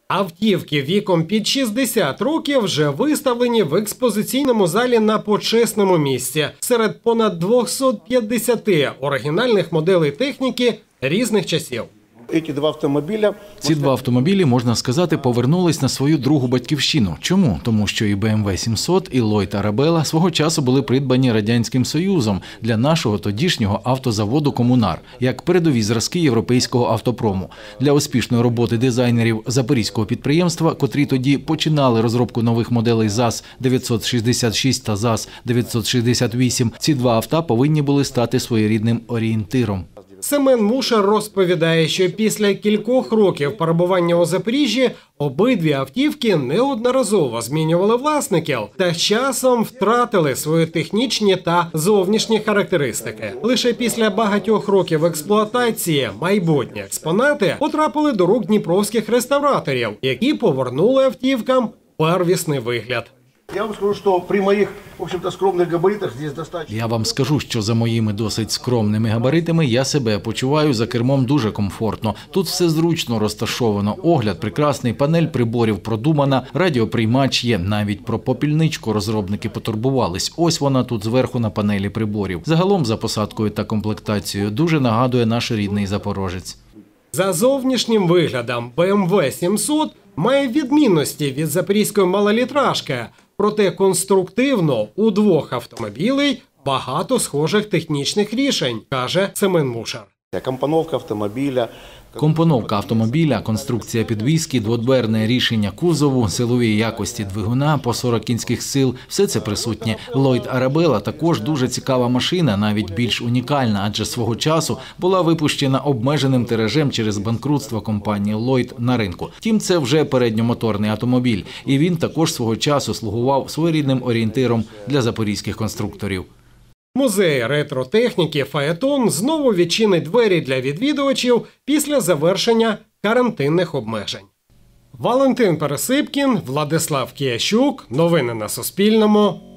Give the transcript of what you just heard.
Автівки віком під 60 років вже виставлені в експозиційному залі на почесному місці серед понад 250 оригінальних моделей техніки різних часів. Ці два автомобілі, можна сказати, повернулись на свою другу батьківщину. Чому? Тому що і BMW 700, і Lloyd Arabella свого часу були придбані Радянським Союзом для нашого тодішнього автозаводу «Комунар», як передові зразки європейського автопрому. Для успішної роботи дизайнерів запорізького підприємства, котрі тоді починали розробку нових моделей ЗАЗ-966 та ЗАЗ-968, ці два авто повинні були стати своєрідним орієнтиром. Семен Мушар розповідає, що після кількох років перебування у Запоріжжі обидві автівки неодноразово змінювали власників та з часом втратили свої технічні та зовнішні характеристики. Лише після багатьох років експлуатації майбутні експонати потрапили до рук дніпровських реставраторів, які повернули автівкам первісний вигляд. Я вам скажу, що при моїх, в общем-то, скромних габаритах здесь достатньо. Я вам скажу, що за моїми досить скромними габаритами я себе почуваю за кермом дуже комфортно. Тут все зручно розташовано, огляд прекрасний, панель приборів продумана, радіоприймач є, навіть про попільничку розробники потурбувались. Ось вона тут зверху на панелі приборів. Загалом за посадкою та комплектацією дуже нагадує наш рідний Запорожець. За зовнішнім виглядом BMW 700 має відмінності від запорізької малолітражки, проте конструктивно у двох автомобілей багато схожих технічних рішень, каже Семен Мушар. Компоновка автомобіля, конструкція підвіски, дводверне рішення кузову, силові якості двигуна по 40 кінських сил – все це присутнє. Lloyd Arabella також дуже цікава машина, навіть більш унікальна, адже свого часу була випущена обмеженим тиражем через банкрутство компанії Lloyd на ринку. Втім, це вже передньомоторний автомобіль, і він також свого часу слугував своєрідним орієнтиром для запорізьких конструкторів. Музей ретро-техніки «Фаетон» знову відчинить двері для відвідувачів після завершення карантинних обмежень. Валентин Пересипкін, Владислав Киящук. Новини на Суспільному.